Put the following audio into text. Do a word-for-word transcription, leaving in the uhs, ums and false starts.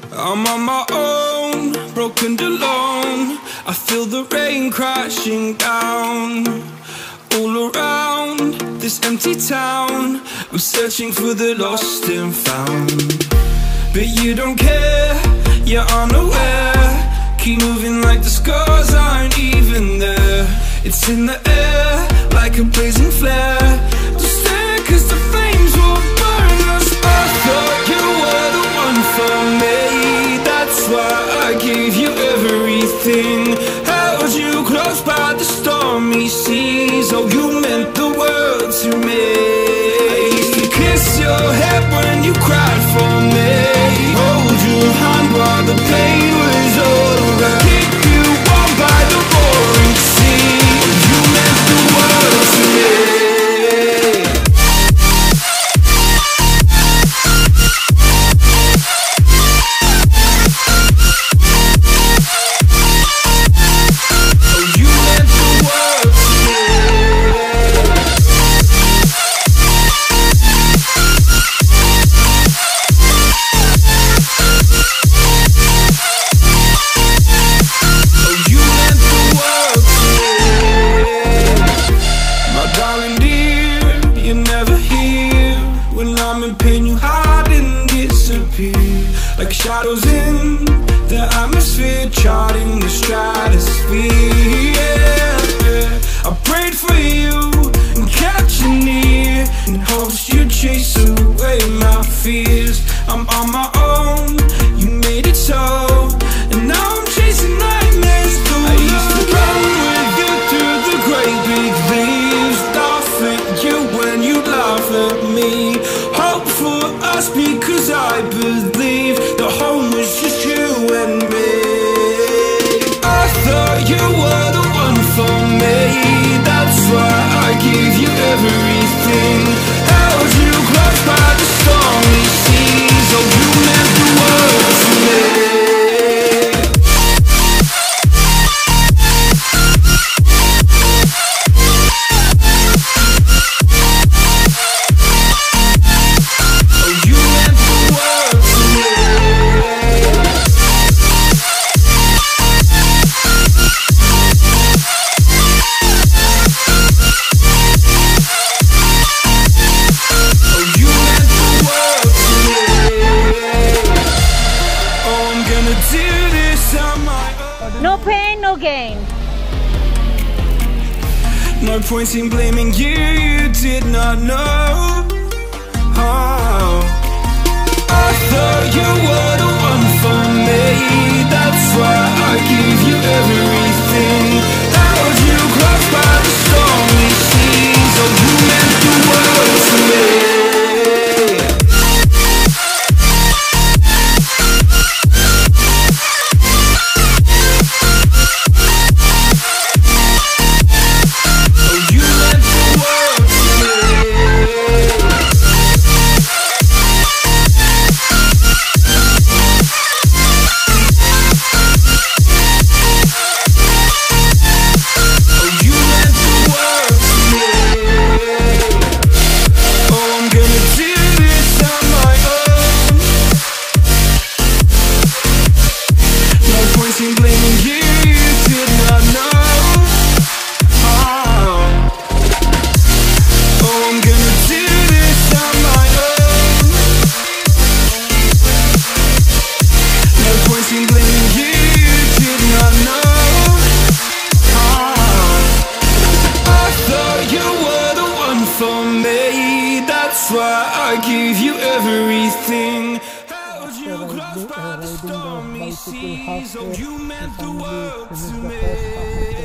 I'm on my own, broken and alone. I feel the rain crashing down all around this empty town. I'm searching for the lost and found, but you don't care, you're unaware. Keep moving like the scars aren't even there. It's in the air like a blazing flare. Don't stare cause the flames will burn us. I thought you were the one for me, that's why I gave you everything. Held you close by the stormy seas. Oh, you meant the world to me. I used to kiss your head when you cried for me, hold your hand while the pain was over, keep you warm by the roaring sea. Oh, you meant the world to me. Like shadows in the atmosphere, charting the stratosphere. Yeah, yeah. I prayed for you and kept you near, in hopes you'd chase away my fears. I'm on my own, you made it so, and now I'm chasing nightmares through. I used to run with you through the great big leaves, laugh at you when you laugh at me. Hope for us because I believe the home was just you and me. I thought you were the one for me, that's why I gave you everything. Held you close by the stormy seas. Oh, you meant the world to me. No pain, no gain. No point in blaming you, you did not know. Oh, I thought you were the one for me, that's why I gave you everything. Held you close by the stormy seas. Oh, you meant the world to me. That's why I gave you everything. Held you close by the stormy seas. Oh, you meant the world to me.